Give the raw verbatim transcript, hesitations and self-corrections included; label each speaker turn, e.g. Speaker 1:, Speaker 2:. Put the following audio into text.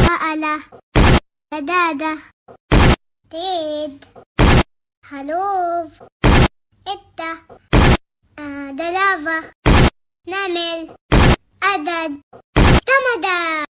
Speaker 1: فألة ددادة تيد خروف قطة آه، دلافة نمل أسد جمدة.